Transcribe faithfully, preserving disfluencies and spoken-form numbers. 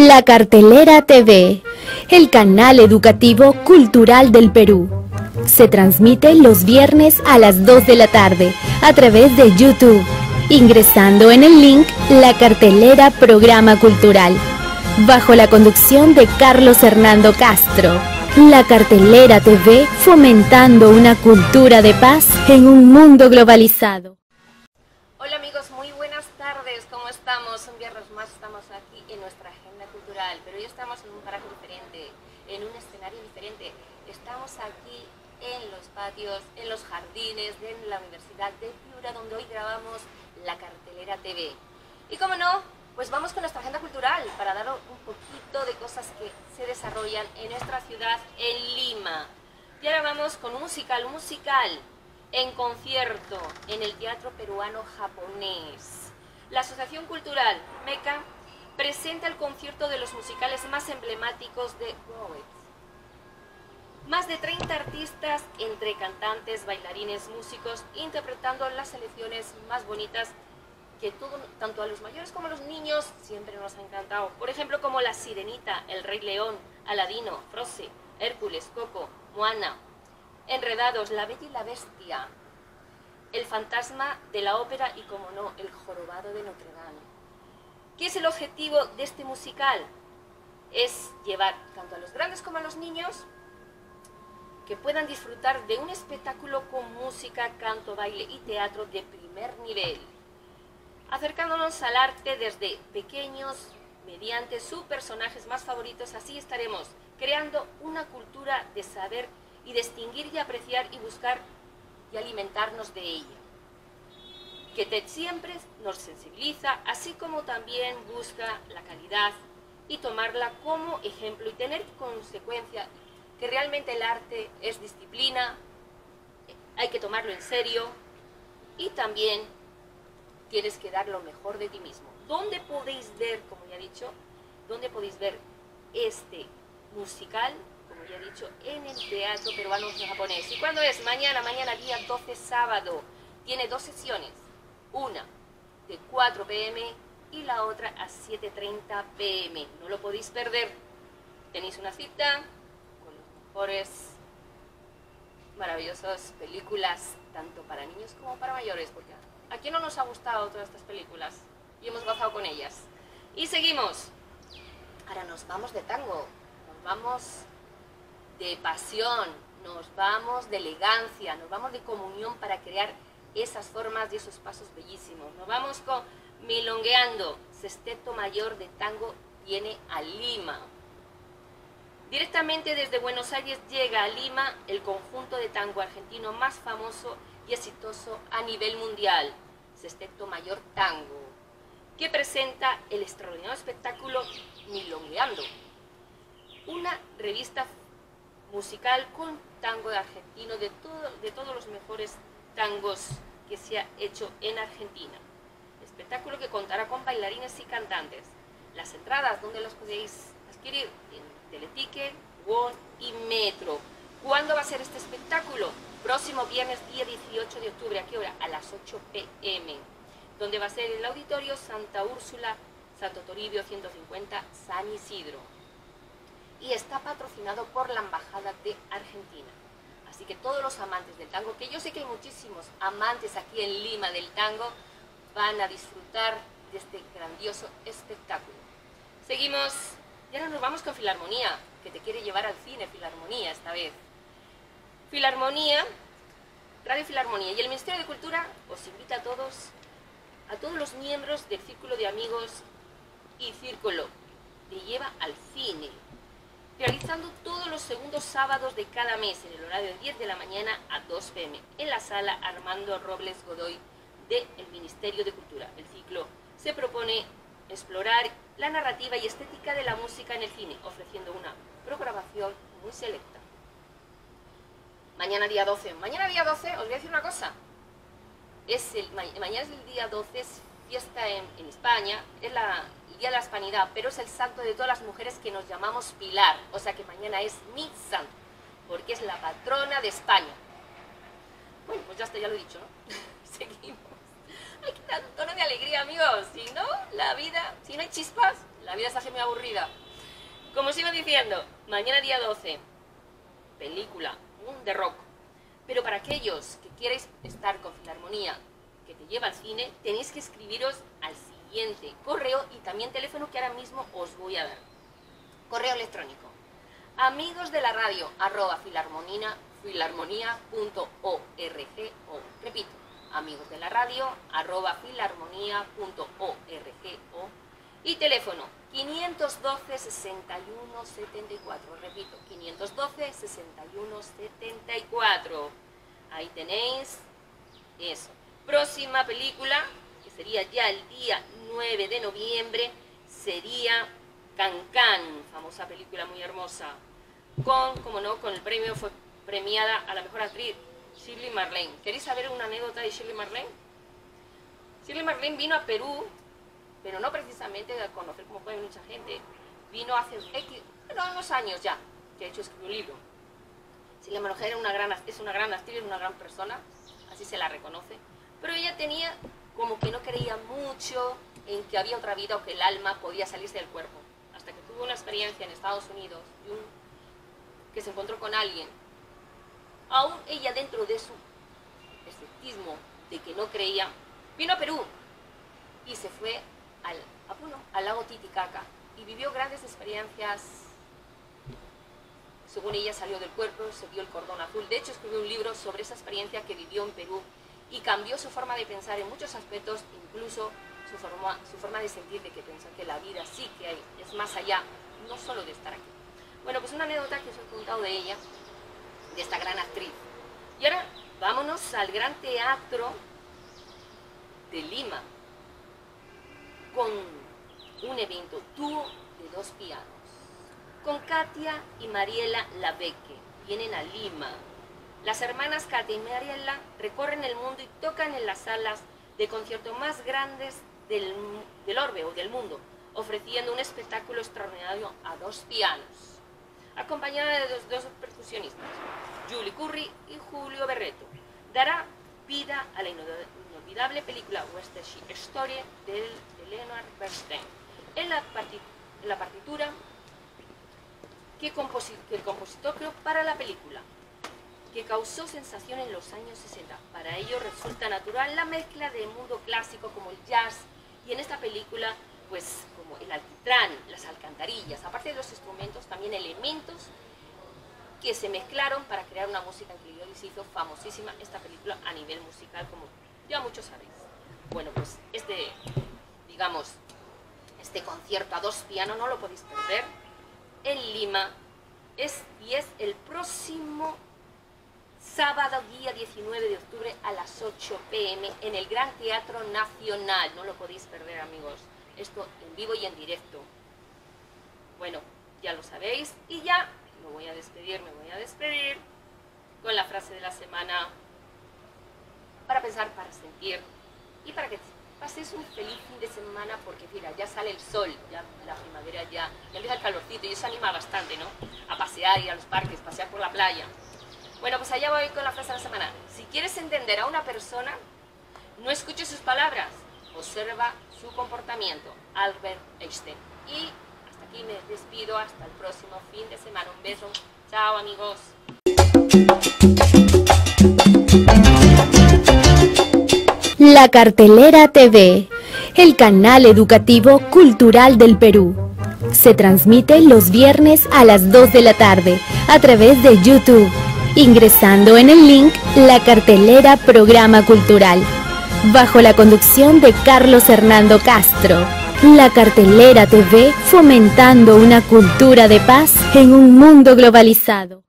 La Cartelera T V, el canal educativo cultural del Perú. Se transmite los viernes a las dos de la tarde a través de YouTube, ingresando en el link La Cartelera Programa Cultural, bajo la conducción de Carlos Hernando Castro. La Cartelera T V, fomentando una cultura de paz en un mundo globalizado. Hola amigos, muy buenas tardes, ¿cómo estamos? Un viernes más estamos aquí en nuestra agenda cultural, pero hoy estamos en un paraje diferente, en un escenario diferente. Estamos aquí en los patios, en los jardines de la Universidad de Piura, donde hoy grabamos La Cartelera T V. Y como no, pues vamos con nuestra agenda cultural para dar un poquito de cosas que se desarrollan en nuestra ciudad, en Lima. Y ahora vamos con un musical, un musical en concierto en el Teatro Peruano Japonés. La Asociación Cultural MECA presenta el concierto de los musicales más emblemáticos de Broadway. Más de treinta artistas, entre cantantes, bailarines, músicos, interpretando las selecciones más bonitas que todo, tanto a los mayores como a los niños siempre nos ha encantado. Por ejemplo, como La Sirenita, El Rey León, Aladino, Frozen, Hércules, Coco, Moana, Enredados, La Bella y la Bestia, El Fantasma de la Ópera y, como no, El Jorobado de Notre Dame. ¿Qué es el objetivo de este musical? Es llevar tanto a los grandes como a los niños que puedan disfrutar de un espectáculo con música, canto, baile y teatro de primer nivel, acercándonos al arte desde pequeños, mediante sus personajes más favoritos. Así estaremos creando una cultura de saber y distinguir y apreciar y buscar y alimentarnos de ella, que te siempre nos sensibiliza, así como también busca la calidad y tomarla como ejemplo y tener consecuencia que realmente el arte es disciplina, hay que tomarlo en serio y también tienes que dar lo mejor de ti mismo. ¿Dónde podéis ver, como ya he dicho, dónde podéis ver este musical? Como ya he dicho, en el Teatro Peruano Japonés. ¿Y cuándo es? Mañana, mañana día doce, sábado. Tiene dos sesiones, una de cuatro pe eme y la otra a siete treinta pe eme. No lo podéis perder. Tenéis una cita con las mejores, maravillosas películas, tanto para niños como para mayores, porque ¿a quién no nos ha gustado todas estas películas? Y hemos gozado con ellas. Y seguimos. Ahora nos vamos de tango, nos vamos de pasión, nos vamos de elegancia, nos vamos de comunión para crear esas formas y esos pasos bellísimos. Nos vamos con Milongueando, Sexteto Mayor de Tango viene a Lima. Directamente desde Buenos Aires llega a Lima el conjunto de tango argentino más famoso y exitoso a nivel mundial, Sexteto Mayor Tango, que presenta el extraordinario espectáculo Milongueando, una revista musical con tango argentino de, todo, de todos los mejores tangos que se ha hecho en Argentina. Espectáculo que contará con bailarines y cantantes. Las entradas, ¿dónde las podéis adquirir? En Teleticket, Won y Metro. ¿Cuándo va a ser este espectáculo? Próximo viernes, día dieciocho de octubre. ¿A qué hora? A las ocho pe eme. Donde va a ser el Auditorio Santa Úrsula, Santo Toribio ciento cincuenta, San Isidro. Y está patrocinado por la Embajada de Argentina. Así que todos los amantes del tango, que yo sé que hay muchísimos amantes aquí en Lima del tango, van a disfrutar de este grandioso espectáculo. Seguimos, y ahora nos vamos con Filarmonía, que te quiere llevar al cine. Filarmonía esta vez. Filarmonía, Radio Filarmonía y el Ministerio de Cultura os invita a todos, a todos los miembros del Círculo de Amigos y Círculo de Lleva al Cine, realizando todos los segundos sábados de cada mes en el horario de diez de la mañana a dos pe eme en la sala Armando Robles Godoy del Ministerio de Cultura. El ciclo se propone explorar la narrativa y estética de la música en el cine, ofreciendo una programación muy selecta. Mañana día doce, mañana día doce, os voy a decir una cosa, es el, ma mañana es el día doce, es fiesta en, en España, es la, el día de la Hispanidad, pero es el santo de todas las mujeres que nos llamamos Pilar, o sea que mañana es mi santo, porque es la patrona de España. Bueno, pues ya está, ya lo he dicho, ¿no? Seguimos. Hay que dar un tono de alegría, amigos, si no, la vida, si no hay chispas, la vida está muy aburrida. Como os iba diciendo, mañana día doce, película de rock. Pero para aquellos que queréis estar con Filarmonía, que te lleva al cine, tenéis que escribiros al siguiente correo y también teléfono que ahora mismo os voy a dar. Correo electrónico: amigos de la radio arroba filarmonía punto org. Repito, amigos de la radio arroba filarmonía punto org. Y teléfono quinientos doce, sesenta y uno, setenta y cuatro. Repito, quinientos doce, sesenta y uno, setenta y cuatro. Ahí tenéis eso. Próxima película, que sería ya el día nueve de noviembre, sería Can-Can, famosa película muy hermosa. Con, como no, con el premio fue premiada a la mejor actriz, Shirley Marlene. ¿Queréis saber una anécdota de Shirley Marlene? Shirley Marlene vino a Perú, pero no precisamente a conocer como puede mucha gente. Vino hace X, bueno, unos años ya, que de hecho escribió un libro. Shirley Marlene era una gran, es una gran actriz, una gran persona, así se la reconoce. Pero ella tenía como que no creía mucho en que había otra vida o que el alma podía salirse del cuerpo. Hasta que tuvo una experiencia en Estados Unidos, y un, que se encontró con alguien. Aún ella, dentro de su escepticismo de que no creía, vino a Perú y se fue al, a, bueno, al lago Titicaca y vivió grandes experiencias. Según ella, salió del cuerpo, se vio el cordón azul. De hecho, escribió un libro sobre esa experiencia que vivió en Perú y cambió su forma de pensar en muchos aspectos, incluso su forma, su forma de sentir, de que pensó que la vida sí que hay, es más allá, no solo de estar aquí. Bueno, pues una anécdota que os he contado de ella, de esta gran actriz. Y ahora vámonos al Gran Teatro de Lima, con un evento dúo de dos pianos, con Katia y Mariela Labeque. Vienen a Lima. Las hermanas Katia y Mariela recorren el mundo y tocan en las salas de concierto más grandes del, del orbe o del mundo, ofreciendo un espectáculo extraordinario a dos pianos, acompañada de los dos percusionistas, Julie Curry y Julio Berreto. Dará vida a la inolvidable película West Side Story de Leonard Bernstein. En la, partit en la partitura que, que el compositor creó para la película, que causó sensación en los años sesenta. Para ello resulta natural la mezcla de mundo clásico como el jazz, y en esta película, pues como el alquitrán, las alcantarillas, aparte de los instrumentos, también elementos que se mezclaron para crear una música increíble y se hizo famosísima esta película a nivel musical, como ya muchos sabéis. Bueno, pues este, digamos, este concierto a dos pianos no lo podéis perder en Lima, es, y es el próximo sábado, día diecinueve de octubre a las ocho pe eme en el Gran Teatro Nacional. No lo podéis perder, amigos. Esto en vivo y en directo. Bueno, ya lo sabéis. Y ya me voy a despedir, me voy a despedir con la frase de la semana. Para pensar, para sentir y para que paséis un feliz fin de semana, porque mira, ya sale el sol, ya la primavera ya, ya empieza el calorcito y eso anima bastante, ¿no? A pasear, ir a los parques, pasear por la playa. Bueno, pues allá voy con la frase de la semana. Si quieres entender a una persona, no escuches sus palabras, observa su comportamiento. Albert Einstein. Y hasta aquí me despido, hasta el próximo fin de semana. Un beso. Chao, amigos. La Cartelera T V, el canal educativo cultural del Perú. Se transmite los viernes a las dos de la tarde a través de YouTube, ingresando en el link La Cartelera Programa Cultural, bajo la conducción de Carlos Hernando Castro. La Cartelera T V, fomentando una cultura de paz en un mundo globalizado.